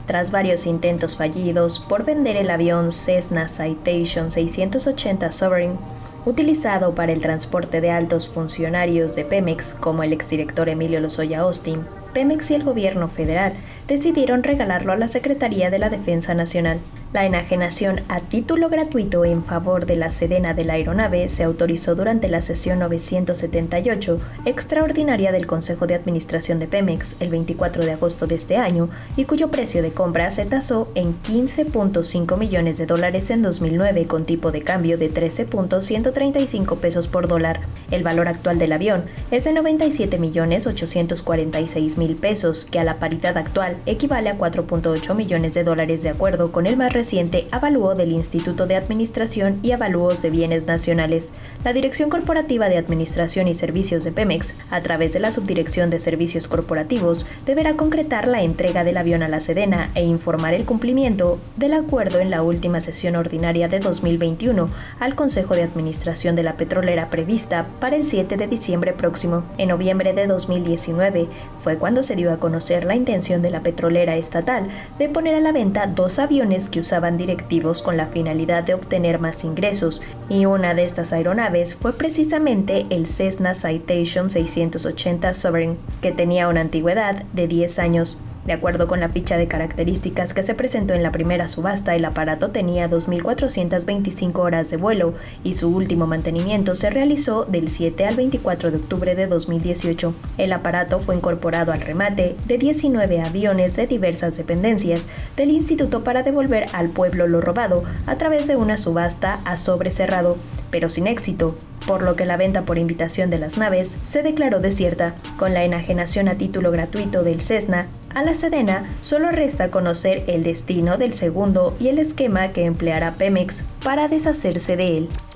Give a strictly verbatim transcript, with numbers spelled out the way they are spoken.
Tras varios intentos fallidos por vender el avión Cessna Citation seiscientos ochenta Sovereign, utilizado para el transporte de altos funcionarios de Pemex, como el exdirector Emilio Lozoya Austin, Pemex y el gobierno federal decidieron regalarlo a la Secretaría de la Defensa Nacional. La enajenación a título gratuito en favor de la Sedena de la aeronave se autorizó durante la sesión novecientos setenta y ocho extraordinaria del Consejo de Administración de Pemex el veinticuatro de agosto de este año y cuyo precio de compra se tasó en quince punto cinco millones de dólares en dos mil nueve con tipo de cambio de trece punto ciento treinta y cinco pesos por dólar. El valor actual del avión es de noventa y siete millones ochocientos cuarenta y seis mil pesos, que a la paridad actual equivale a cuatro punto ocho millones de dólares de acuerdo con el más reciente avalúo del Instituto de Administración y Avalúos de Bienes Nacionales. La Dirección Corporativa de Administración y Servicios de Pemex, a través de la Subdirección de Servicios Corporativos, deberá concretar la entrega del avión a la Sedena e informar el cumplimiento del acuerdo en la última sesión ordinaria de dos mil veintiuno al Consejo de Administración de la Petrolera prevista para el siete de diciembre próximo. En noviembre de dos mil diecinueve fue cuando se dio a conocer la intención de la petrolera estatal de poner a la venta dos aviones que usaban directivos con la finalidad de obtener más ingresos, y una de estas aeronaves fue precisamente el Cessna Citation seiscientos ochenta Sovereign, que tenía una antigüedad de diez años. De acuerdo con la ficha de características que se presentó en la primera subasta, el aparato tenía dos mil cuatrocientas veinticinco horas de vuelo y su último mantenimiento se realizó del siete al veinticuatro de octubre de dos mil dieciocho. El aparato fue incorporado al remate de diecinueve aviones de diversas dependencias del Instituto para devolver al pueblo lo robado a través de una subasta a sobre cerrado, pero sin éxito, por lo que la venta por invitación de las naves se declaró desierta. Con la enajenación a título gratuito del Cessna a la Sedena, solo resta conocer el destino del segundo y el esquema que empleará Pemex para deshacerse de él.